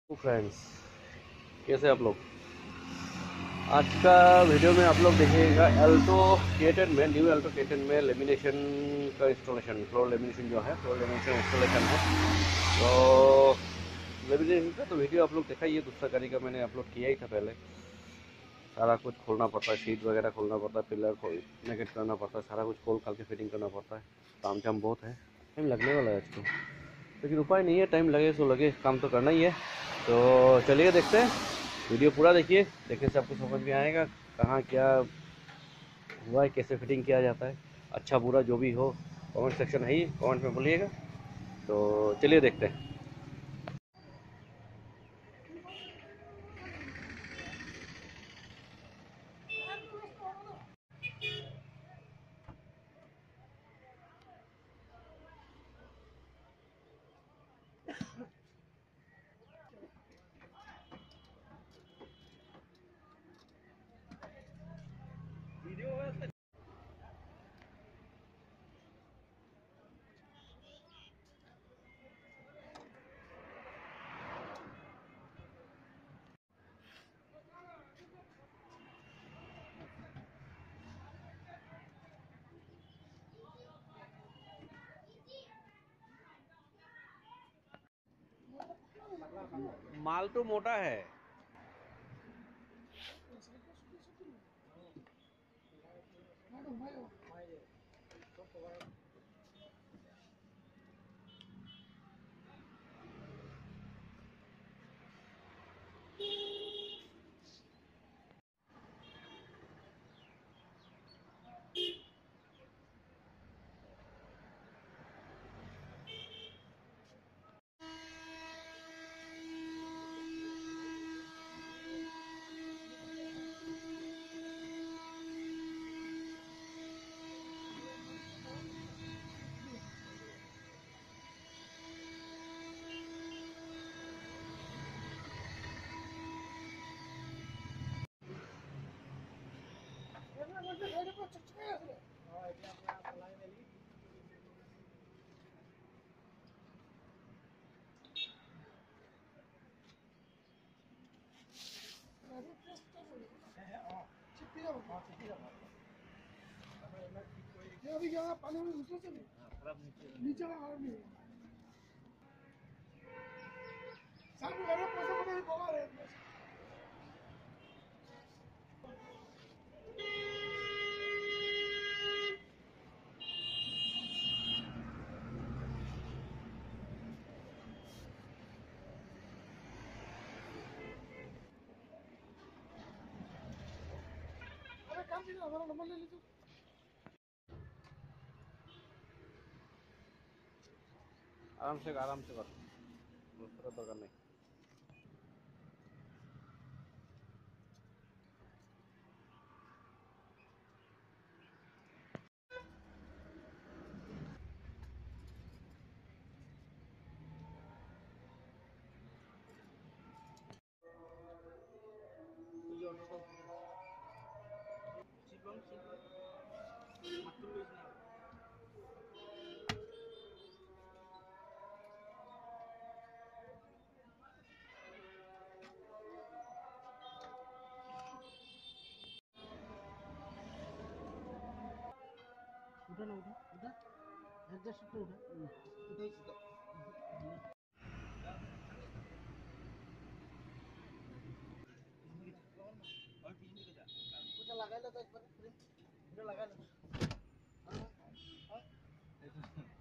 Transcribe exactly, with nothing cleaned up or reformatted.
Friends, कैसे आप लोग। आज का वीडियो में आप लोग देखिएगा अल्टो के टेन में, न्यू अल्टो के टेन में लेमिनेशन का इंस्टॉलेशन, फ्लोर लेमिनेशन जो है, फ्लोर लेमिनेशन इंस्टॉलेशन है। तो लेमिनेशन का तो वीडियो आप लोग देखा ही है, दूसरा गाड़ी का मैंने अपलोड किया ही था पहले। सारा कुछ खोलना पड़ता है, शीट वगैरह खोलना पड़ता है, पिलर खोल नेगेट करना पड़ता है, सारा कुछ खोल खाल के फिटिंग करना पड़ता है। काम झाम बहुत है, टाइम लगने वाला है इसको, लेकिन उपाय नहीं है, टाइम लगे सो लगे, काम तो करना ही है। तो चलिए देखते हैं, वीडियो पूरा देखिए, देखने से आपको समझ में आएगा कहाँ क्या हुआ है, कैसे फिटिंग किया जाता है। अच्छा बुरा जो भी हो, कमेंट सेक्शन है ही, कमेंट में बोलिएगा। तो चलिए देखते हैं। माल तो मोटा है। अभी क्या पानी में घुसने से नीचे लगा नहीं सब मेरे पैसे को नहीं बोला रे अरे काम कीजिए, हमारा नंबर ले लीजिए। आराम से आराम से करो, दूसरा तो करना। उठा ना उठा उठा एडजस्ट तो उठा उठा सीधा उठा लगा लो तो एक बार उठा लगा लो। हां हां